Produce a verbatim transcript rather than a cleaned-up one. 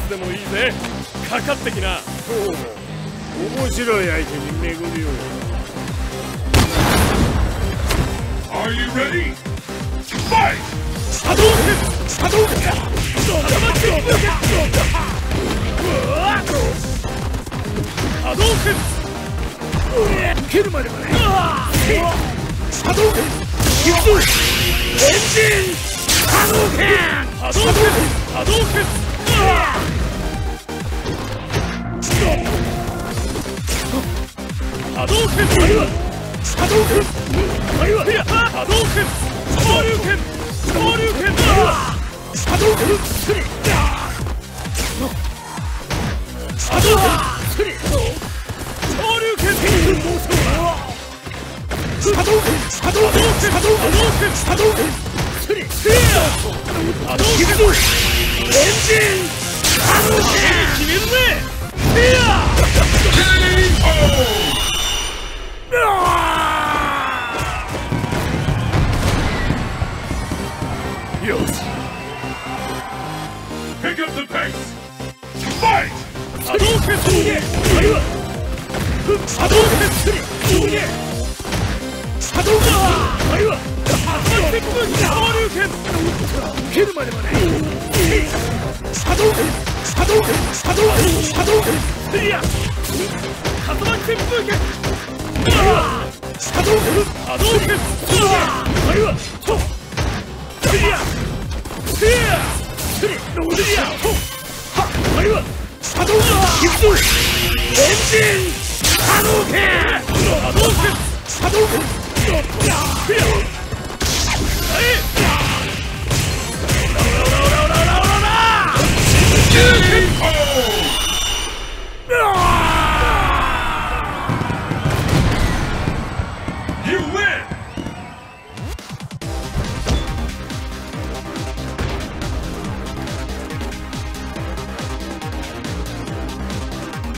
つでもいいぜ。かかってきな。 そう面白い相手に巡るようだ。 Are you ready? Fight! 波動拳波動拳ドラマチック波動拳蹴るまではね。波動拳キックエンジン波動拳波動拳波動拳波動拳波動拳波動拳波動拳昇竜拳昇竜拳波動拳スリ波動拳スリ昇竜拳波動拳波動拳波動拳波動拳スリ波動拳エンジン波動拳決めるぜ。ケーオーよし Pick up the pace! Fight! 波動拳すげえ波動拳すげえ波動拳あれは波動拳昇竜拳蹴るまではね。波動拳波動拳波動拳波動拳いや竜巻旋風拳波動拳波動拳あれはといやいやスリノーディアはあれは波動拳キックエンジン波動拳波動拳波動拳いやえ